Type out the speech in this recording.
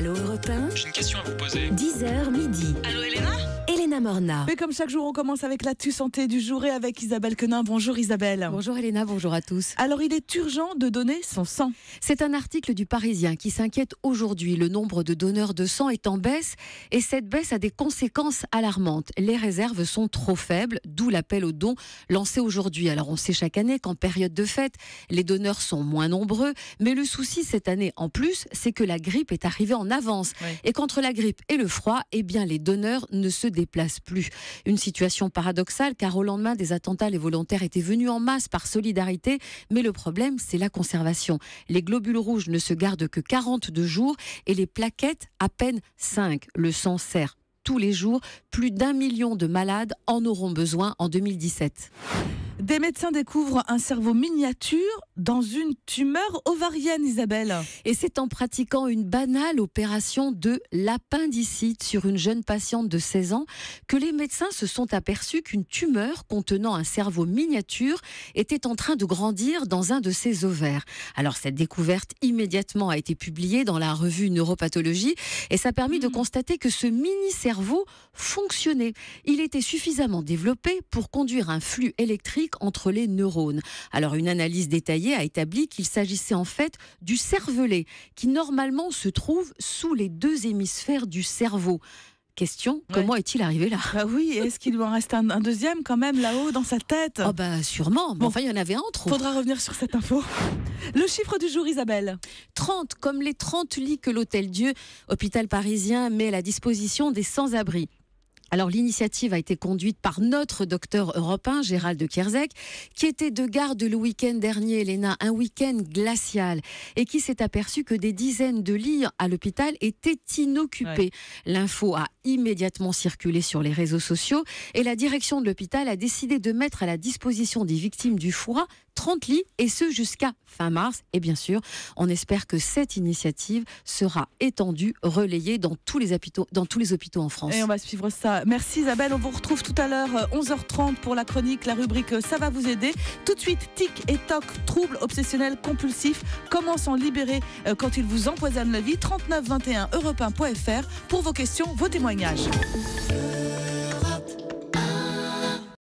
Allo Europe 1. J'ai une question à vous poser. 10h midi. Allô Elena? Elena Morna. Mais comme chaque jour, on commence avec l'actu santé du jour et avec Isabelle Quenin. Bonjour Isabelle. Bonjour Elena, bonjour à tous. Alors il est urgent de donner son sang. C'est un article du Parisien qui s'inquiète aujourd'hui. Le nombre de donneurs de sang est en baisse et cette baisse a des conséquences alarmantes. Les réserves sont trop faibles, d'où l'appel aux dons lancé aujourd'hui. Alors on sait chaque année qu'en période de fête, les donneurs sont moins nombreux, mais le souci cette année en plus, c'est que la grippe est arrivée en avance. Oui. Et qu'entre la grippe et le froid, eh bien les donneurs ne se déplacent plus. Une situation paradoxale car au lendemain des attentats, les volontaires étaient venus en masse par solidarité, mais le problème c'est la conservation. Les globules rouges ne se gardent que 42 jours et les plaquettes à peine 5. Le sang sert tous les jours. Plus d'1 million de malades en auront besoin en 2017. Des médecins découvrent un cerveau miniature dans une tumeur ovarienne, Isabelle. Et c'est en pratiquant une banale opération de l'appendicite sur une jeune patiente de 16 ans que les médecins se sont aperçus qu'une tumeur contenant un cerveau miniature était en train de grandir dans un de ses ovaires. Alors cette découverte immédiatement a été publiée dans la revue Neuropathologie et ça a permis de constater que ce mini-cerveau fonctionnait. Il était suffisamment développé pour conduire un flux électrique entre les neurones. Alors une analyse détaillée a établi qu'il s'agissait en fait du cervelet qui normalement se trouve sous les deux hémisphères du cerveau. Question, comment est-il arrivé là? Bah oui, est-ce qu'il lui en reste un deuxième quand même là-haut dans sa tête? Oh bah sûrement, mais enfin il y en avait un trop. Faudra revenir sur cette info. Le chiffre du jour, Isabelle. 30, comme les 30 lits que l'Hôtel Dieu, hôpital parisien, met à la disposition des sans-abri. Alors l'initiative a été conduite par notre docteur européen, Gérald de Kierzek, qui était de garde le week-end dernier, Elena, un week-end glacial, et qui s'est aperçu que des dizaines de lits à l'hôpital étaient inoccupés. Ouais. L'info a immédiatement circulé sur les réseaux sociaux et la direction de l'hôpital a décidé de mettre à la disposition des victimes du froid 30 lits, et ce jusqu'à fin mars. Et bien sûr, on espère que cette initiative sera étendue, relayée dans tous les hôpitaux en France. Et on va suivre ça. Merci Isabelle, on vous retrouve tout à l'heure 11h30 pour la chronique, la rubrique Ça va vous aider. Tout de suite, tic et toc, troubles obsessionnels compulsifs. Comment s'en libérer quand ils vous empoisonnent la vie? 39 21 europe1.fr pour vos questions, vos témoignages.